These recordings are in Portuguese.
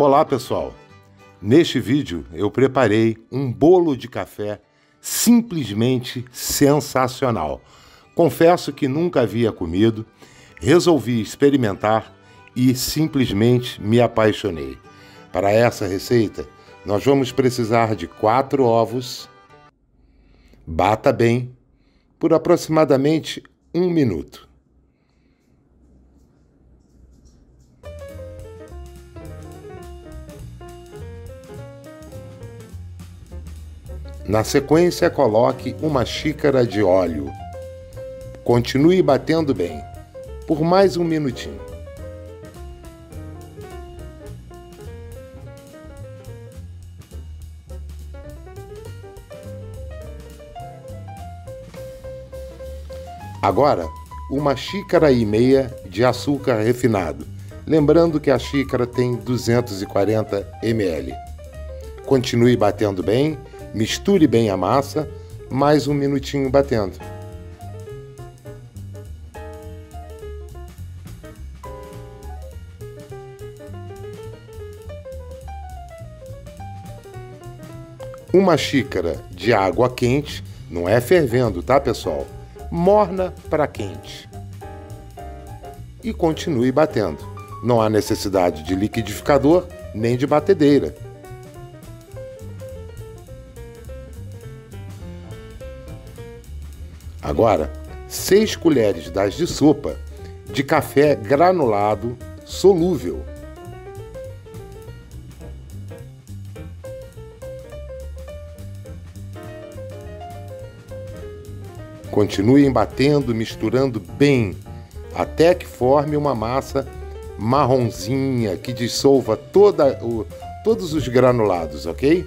Olá pessoal, neste vídeo eu preparei um bolo de café simplesmente sensacional. Confesso que nunca havia comido, resolvi experimentar e simplesmente me apaixonei. Para essa receita nós vamos precisar de 4 ovos, bata bem por aproximadamente 1 minuto. Na sequência, coloque 1 xícara de óleo. Continue batendo bem, por mais 1 minutinho. Agora, 1,5 xícaras de açúcar refinado. Lembrando que a xícara tem 240 ml. Continue batendo bem. Misture bem a massa, mais 1 minutinho batendo. Uma xícara de água quente, não é fervendo, tá pessoal? Morna para quente. E continue batendo. Não há necessidade de liquidificador nem de batedeira. Agora, 6 colheres das de sopa de café granulado solúvel. Continuem batendo, misturando bem, até que forme uma massa marronzinha que dissolva todos os granulados, ok?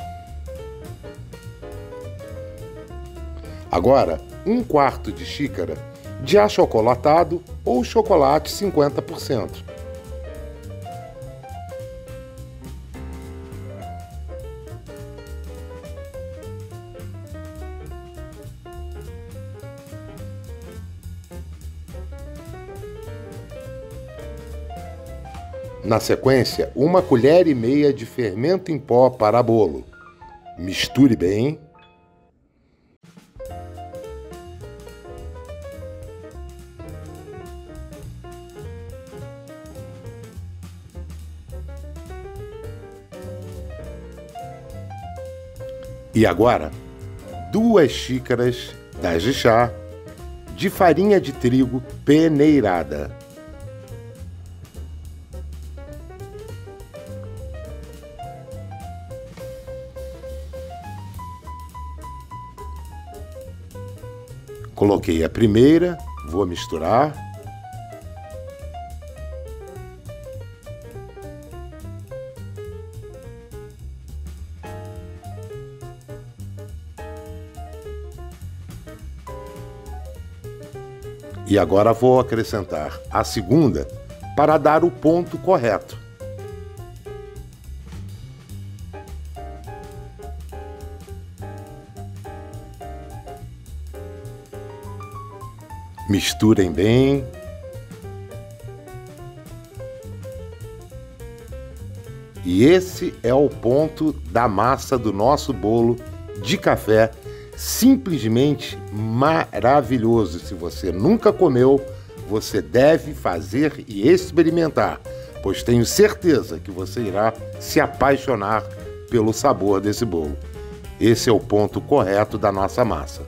Agora, 1/4 de xícara de achocolatado ou chocolate 50%. Na sequência, 1,5 colher de fermento em pó para bolo. Misture bem. E agora, 2 xícaras das de chá de farinha de trigo peneirada. Coloquei a primeira, vou misturar. E agora vou acrescentar a segunda para dar o ponto correto. Misturem bem. E esse é o ponto da massa do nosso bolo de café. Simplesmente maravilhoso. Se você nunca comeu, você deve fazer e experimentar, pois tenho certeza que você irá se apaixonar pelo sabor desse bolo. Esse é o ponto correto da nossa massa.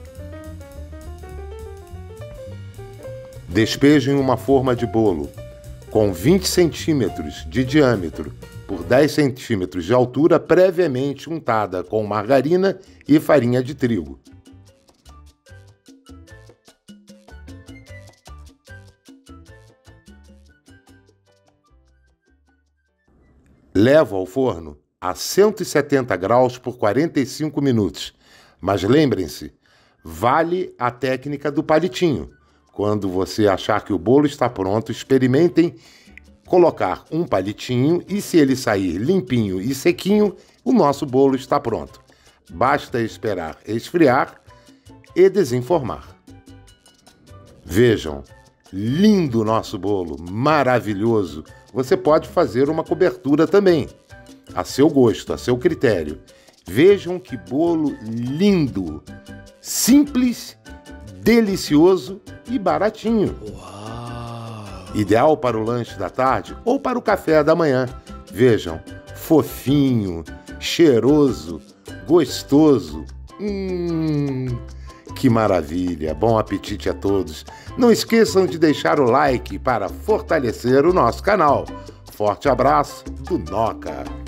Despeje em uma forma de bolo com 20 centímetros de diâmetro por 10 centímetros de altura, previamente untada com margarina e farinha de trigo. Levo ao forno a 170 graus por 45 minutos. Mas lembrem-se, vale a técnica do palitinho. Quando você achar que o bolo está pronto, experimentem colocar um palitinho e se ele sair limpinho e sequinho, o nosso bolo está pronto. Basta esperar esfriar e desenformar. Vejam, Lindo o nosso bolo, maravilhoso. Você pode fazer uma cobertura também, a seu gosto, a seu critério. Vejam que bolo lindo, simples, delicioso e baratinho. Uau! Ideal para o lanche da tarde ou para o café da manhã. Vejam, fofinho, cheiroso, gostoso. Que maravilha! Bom apetite a todos! Não esqueçam de deixar o like para fortalecer o nosso canal. Forte abraço do Noca!